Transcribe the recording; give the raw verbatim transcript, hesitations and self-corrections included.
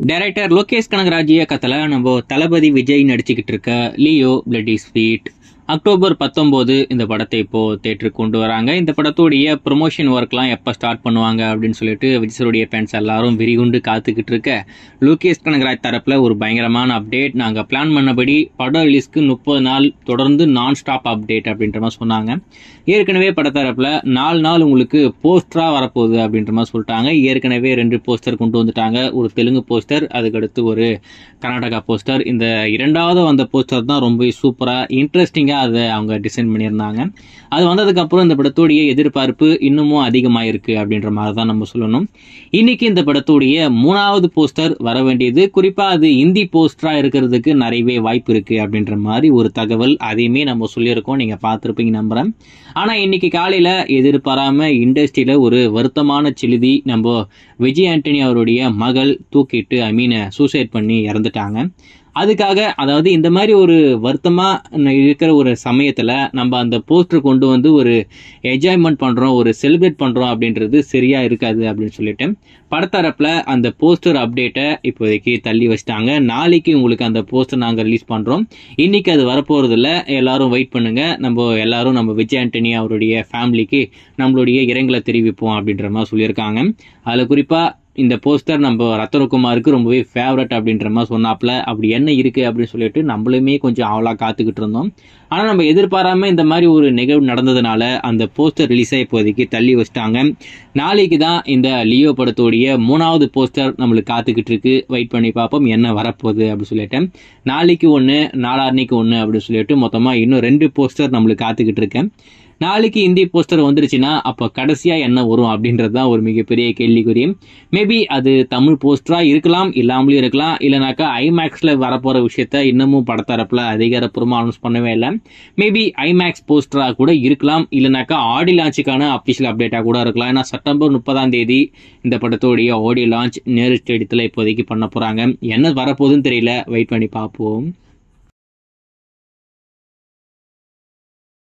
Director Lokesh Kanagaraj இயக்கத்துல நம்ம தளபதி விஜய் நடிச்சுக்கிட்டு இருக்க லியோ பிளட்டி ஸ்வீட் அக்டோபர் பத்தொன்பது இந்த படத்தை இப்போ தேட்டருக்கு கொண்டு வராங்க. இந்த படத்துடைய ப்ரொமோஷன் ஒர்க்லாம் எப்போ ஸ்டார்ட் பண்ணுவாங்க அப்படின்னு சொல்லிட்டு விஜய்ஸுடைய ஃபேன்ஸ் எல்லாரும் விரிகுண்டு காத்துக்கிட்டு இருக்க, லோகேஷ் கனகராஜ் தரப்புல ஒரு பயங்கரமான அப்டேட். நாங்கள் பிளான் பண்ணபடி படம் ரிலீஸ்க்கு முப்பது நாள் தொடர்ந்து நான் ஸ்டாப் அப்டேட் அப்படின்ற மாதிரி சொன்னாங்க. ஏற்கனவே படத்தரப்புல நாலு நாள் உங்களுக்கு போஸ்டரா வரப்போகுது அப்படின்ற மாதிரி சொல்லிட்டாங்க. ஏற்கனவே ரெண்டு போஸ்டர் கொண்டு வந்துட்டாங்க. ஒரு தெலுங்கு போஸ்டர், அதுக்கடுத்து ஒரு கர்நாடகா போஸ்டர். இந்த இரண்டாவது வந்த போஸ்டர் தான் ரொம்ப சூப்பரா இன்ட்ரெஸ்டிங்கா அதை அவங்க டிசைன் பண்ணியிருந்தாங்க. அது வந்ததுக்கு அப்புறம் இந்த படத்துடைய எதிர்பார்ப்பு இன்னமும் அதிகமாயிருக்கு அப்படின்ற மாதிரி தான் நம்ம சொல்லணும். இன்னைக்கு இந்த படத்துடைய மூணாவது போஸ்டர் வர வேண்டியது, குறிப்பா அது இந்தி போஸ்டரா இருக்கிறதுக்கு நிறையவே வாய்ப்பு இருக்கு அப்படின்ற மாதிரி ஒரு தகவல். அதையுமே நம்ம சொல்லியிருக்கோம், நீங்க பார்த்துருப்பீங்க நம்புறேன். ஆனா இன்னைக்கு காலையில எதிர்பாராம இண்டஸ்ட்ரியில ஒரு வருத்தமான செய்தி, நம்ம விஜய் ஆண்டனி அவருடைய மகள் தூக்கிட்டு ஐ மீன் சூசைட் பண்ணி இறந்துட்டாங்க. அதுக்காக, அதாவது இந்த மாதிரி ஒரு வருத்தமா இருக்கிற ஒரு சமயத்துல நம்ம அந்த போஸ்டர் கொண்டு வந்து ஒரு என்ஜாய்மெண்ட் பண்றோம், ஒரு செலிப்ரேட் பண்றோம் அப்படின்றது சரியா இருக்காது அப்படின்னு சொல்லிட்டு படத்தரப்புல அந்த போஸ்டர் அப்டேட்டை இப்போதைக்கு தள்ளி வச்சிட்டாங்க. நாளைக்கு உங்களுக்கு அந்த போஸ்டர் நாங்க ரிலீஸ் பண்றோம். இன்னைக்கு அது வரப்போறது இல்ல, எல்லாரும் வெயிட் பண்ணுங்க. நம்ம எல்லாரும் நம்ம விஜய் ஆண்டனி அவருடைய ஃபேமிலிக்கு நம்மளுடைய இரங்கலை தெரிவிப்போம் அப்படின்ற மாதிரி சொல்லியிருக்காங்க. அதுல குறிப்பா இந்த போஸ்டர் நம்ம ரத்தனகுமாருக்கு ரொம்பவே ஃபேவரட் அப்படின்ற மாதிரி சொன்னாப்ல. அப்படி என்ன இருக்கு அப்படின்னு சொல்லிட்டு நம்மளுமே கொஞ்சம் ஆவலா காத்துக்கிட்டு இருந்தோம். ஆனா நம்ம எதிர்பாராம இந்த மாதிரி ஒரு நிகழ்வு நடந்ததுனால அந்த போஸ்டர் ரிலீஸை இப்போதைக்கு தள்ளி வச்சிட்டாங்க. நாளைக்கு தான் இந்த லியோ படத்துடைய மூணாவது போஸ்டர் நம்மளுக்கு காத்துக்கிட்டு இருக்கு. வெயிட் பண்ணி பார்ப்போம் என்ன வரப்போகுது அப்படின்னு சொல்லிட்டு. நாளைக்கு ஒன்று, நாளான்னைக்கு ஒன்று அப்படின்னு சொல்லிட்டு மொத்தமா இன்னும் ரெண்டு போஸ்டர் நம்மளுக்கு காத்துக்கிட்டு இருக்கேன். நாளைக்கு இந்தி போஸ்டர் வந்துருச்சுன்னா அப்போ கடைசியா என்ன வரும் அப்படின்றது தான் ஒரு மிகப்பெரிய கேள்விக்குறி. மேபி அது தமிழ் போஸ்டரா இருக்கலாம், இல்லாமலும் இருக்கலாம். இல்லைனாக்கா ஐமேக்ஸ்ல வரப்போற விஷயத்த இன்னமும் படத்தரப்புல அதிகாரப்பூர்வமா அனௌன்ஸ் பண்ணவே இல்லை. மேபி ஐமேக்ஸ் போஸ்டரா கூட இருக்கலாம், இல்லைனாக்கா ஆடியோ லான்ச்சுக்கான அபிஷியல் அப்டேட்டா கூட இருக்கலாம். ஏன்னா செப்டம்பர் முப்பதாம் தேதி இந்த படத்தோடைய ஆடியோ லான்ச் நேரு ஸ்டேடியத்துல இப்போதைக்கு பண்ண போறாங்க. என்ன வரப்போகுதுன்னு தெரியல, வெயிட் பண்ணி பார்ப்போம்.